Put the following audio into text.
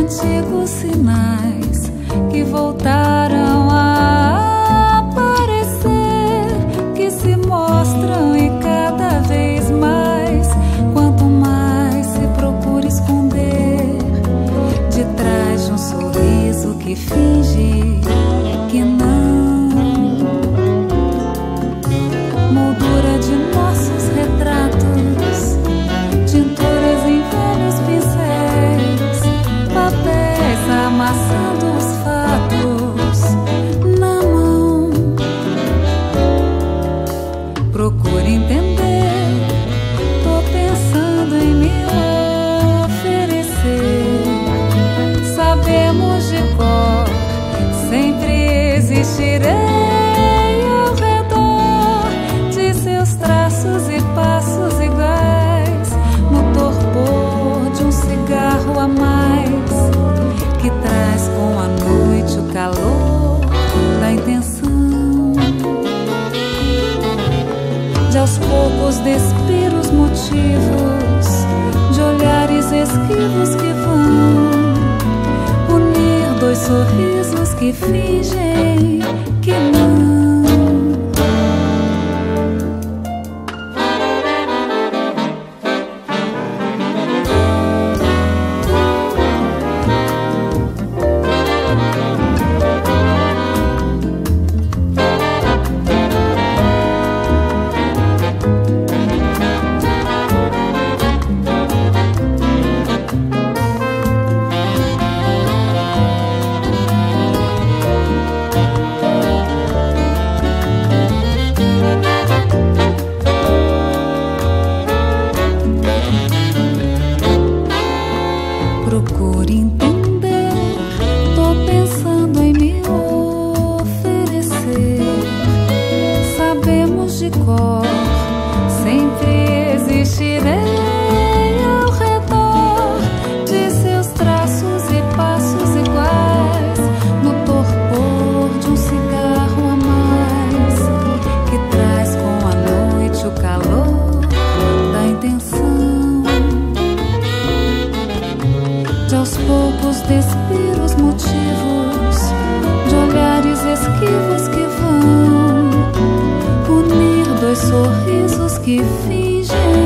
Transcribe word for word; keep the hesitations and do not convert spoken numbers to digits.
antigos sinais que voltaram a aparecer, que se mostram e cada vez mais, quanto mais se procura esconder de trás de um sorriso que finge que não. Moldura de nossos retratos, tinturas em velhos pincéis, papéis amassando os fatos na mão. Procure entender, tô pensando em me oferecer. Sabemos de cor, sempre existirei ao redor de seus traços e passos iguais, no torpor de um cigarro a mais, que traz com a noite o calor da intenção de aos poucos despir os motivos de olhares esquivos que vão unir dois sorrisos que fingem que não. Procure entender, tô pensando em me oferecer. Sabemos de cor, sempre existirei ao redor de seus traços e passos iguais, no torpor de um cigarro a mais, que traz com a noite o calor da intenção de aos poucos despir os motivos de olhares esquivos que vão unir dois sorrisos que fingem